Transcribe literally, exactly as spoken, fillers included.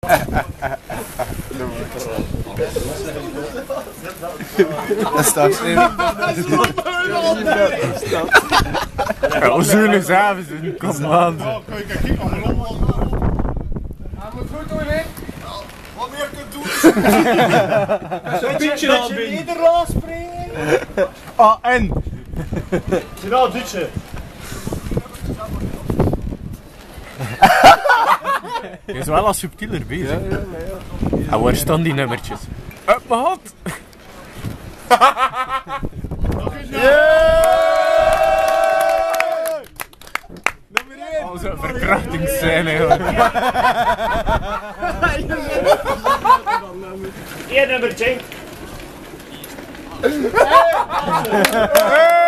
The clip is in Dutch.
Dat staat slim. Ja, hoe zullen we s'avonds doen? Kom aan. Hij moet goed doen, hè? Wat meer kunt doen. Een beetje al binnen. Nederlands springen. Ah, en? Nou, ditje. Je is wel al subtieler bezig. Ja, ja, ja. En waar staan die nummertjes? Up mijn hand! Nummer één. Oh, zo'n verkrachtingsscène, joh. Eén nummer, Jake. Hey.